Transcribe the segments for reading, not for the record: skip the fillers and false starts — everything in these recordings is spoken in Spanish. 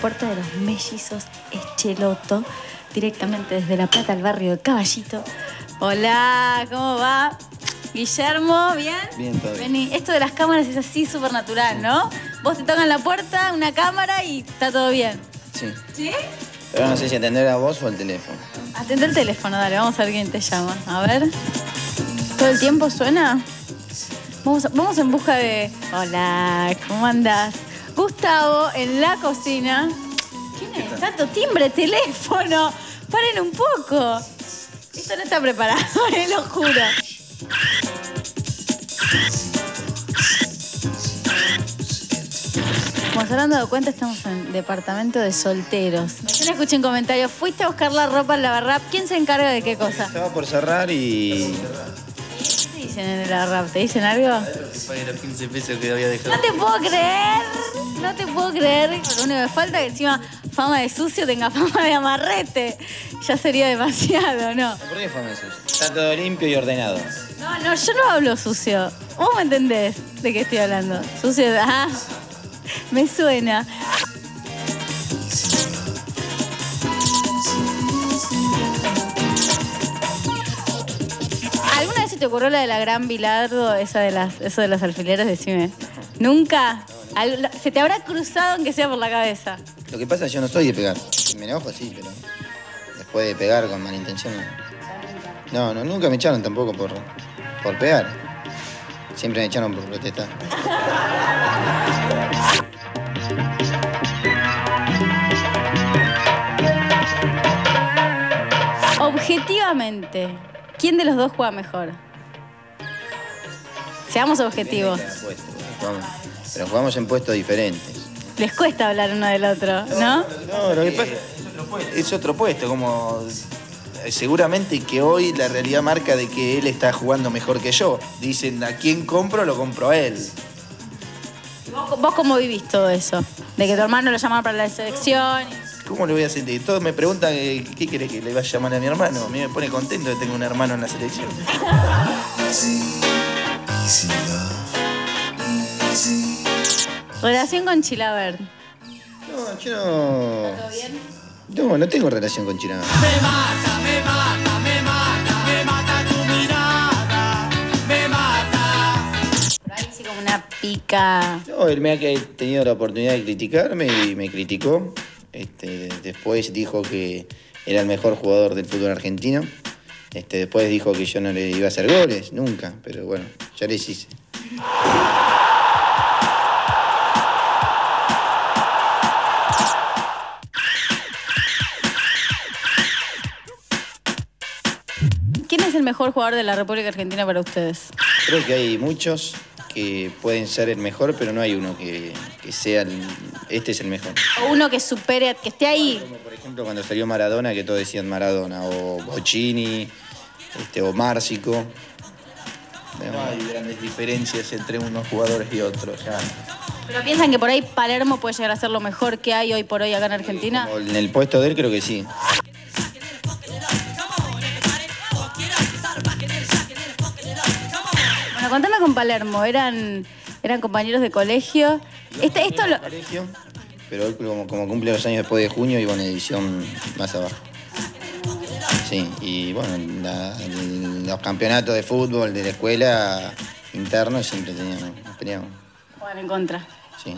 puerta de los mellizos Echeloto, directamente desde La Plata al barrio de Caballito. Hola, ¿cómo va? Guillermo, ¿bien? Bien, todo bien. Vení. Esto de las cámaras es así súper natural, ¿no? Vos te tocan la puerta, una cámara y está todo bien. Sí. ¿Sí? Pero no sé si atender a vos o al teléfono. Atende el teléfono, dale, vamos a ver quién te llama. A ver. ¿Todo el tiempo suena? Vamos en busca de... Hola, ¿cómo andás? Gustavo, en la cocina. ¿Quién es? Tanto timbre, teléfono. Paren un poco. Esto no está preparado, lo juro. Como se habrán dado cuenta, estamos en departamento de solteros. Yo no escuché un comentario. ¿Fuiste a buscar la ropa al Lavarrap? ¿Quién se encarga de qué cosa? Estaba por cerrar y... ¿Qué te dicen en el Lavarrap? ¿Te dicen algo? Que pague los 15 pesos que había dejado. No te puedo creer. No te puedo creer. Lo único que falta es que encima fama de sucio tenga fama de amarrete. Ya sería demasiado, ¿no? ¿Por qué fue sucio? Está todo limpio y ordenado. No, yo no hablo sucio. ¿Vos me entendés de qué estoy hablando? Sucio, ah, me suena. ¿Alguna vez se te ocurrió la de la Gran Bilardo, eso de los alfileres? Decime. ¿Nunca? ¿Se te habrá cruzado aunque sea por la cabeza? Lo que pasa es que yo no soy de pegar. Si me enojo, sí, pero... Después de pegar con mala intención, no. No, nunca me echaron tampoco por pegar. Siempre me echaron por protestar. Objetivamente, ¿quién de los dos juega mejor? Seamos objetivos. Pero jugamos en puestos diferentes. Les cuesta hablar uno del otro, ¿no? No, lo que pasa es otro puesto, como... Seguramente que hoy la realidad marca de que él está jugando mejor que yo. Dicen, ¿a quién compro? Lo compro a él. ¿Vos cómo vivís todo eso? De que tu hermano lo llamaron para la selección. ¿Cómo le voy a sentir? Todos me preguntan qué querés que le vaya a llamar a mi hermano. A mí me pone contento de tener un hermano en la selección. Relación con Chilaver. No, yo no... ¿Todo bien? No tengo relación con Chilaver. Me mata tu mirada, me mata. Pero ahí sí como una pica. No, él me ha tenido la oportunidad de criticarme y me criticó. Después dijo que era el mejor jugador del fútbol argentino. Después dijo que yo no le iba a hacer goles, nunca. Pero bueno, ya les hice. ¿Quién es el mejor jugador de la República Argentina para ustedes? Creo que hay muchos que pueden ser el mejor, pero no hay uno que sea este es el mejor. O uno que supere, que esté ahí. Como por ejemplo cuando salió Maradona, que todos decían Maradona, o Bocini, o Márcico. No hay grandes diferencias entre unos jugadores y otros. Ya. ¿Pero piensan que por ahí Palermo puede llegar a ser lo mejor que hay hoy por hoy acá en Argentina? Como en el puesto de él creo que sí. Bueno, contame con Palermo. ¿Eran compañeros de colegio? Esto lo... Colegio, pero él como cumple los años después de junio iba a una división más abajo. Sí, y bueno, los campeonatos de fútbol de la escuela internos siempre peleábamos. Juegan en contra. Sí.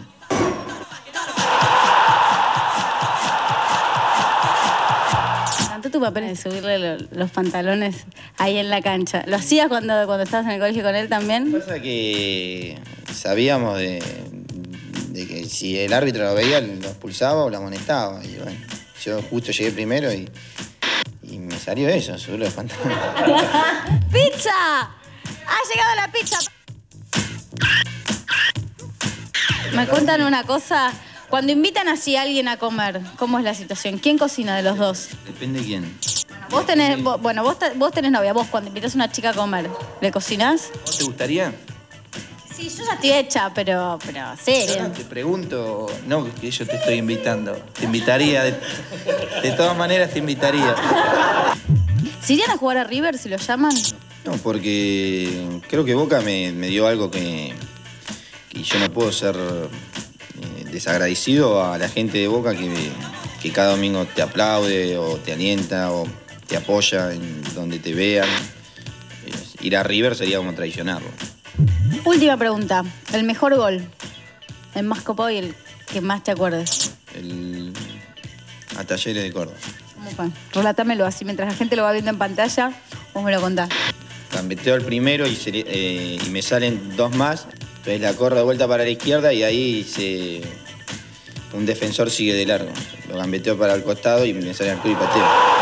¿Tanto tu papel de subirle los pantalones ahí en la cancha? ¿Lo hacías cuando estabas en el colegio con él también? Lo que pasa es que sabíamos de que si el árbitro lo veía, lo expulsaba o lo amonestaba. Y bueno, yo justo llegué primero y me salió eso, subirle los pantalones. ¡Pizza! ¡Ha llegado la pizza! Me cuentan una cosa. Cuando invitan así a alguien a comer, ¿cómo es la situación? ¿Quién cocina de los dos? Depende de quién. Vos tenés novia. Vos cuando invitas a una chica a comer, ¿le cocinás? ¿Vos te gustaría? Sí, yo ya estoy hecha, pero sí. Yo no te pregunto, no que yo te estoy invitando. Te invitaría, de todas maneras te invitaría. ¿Se irían a jugar a River si lo llaman? No, porque creo que Boca me dio algo que yo no puedo ser desagradecido a la gente de Boca que cada domingo te aplaude o te alienta o te apoya en donde te vean. Ir a River sería como traicionarlo. Última pregunta. El mejor gol. El más copado y el que más te acuerdes. A Talleres de Córdoba. ¿Cómo fue? Relatámelo así, mientras la gente lo va viendo en pantalla, vos me lo contás. Gambeteo el primero y me salen dos más. Entonces la corro de vuelta para la izquierda y ahí un defensor sigue de largo. Lo gambeteo para el costado y me sale al club y pateo.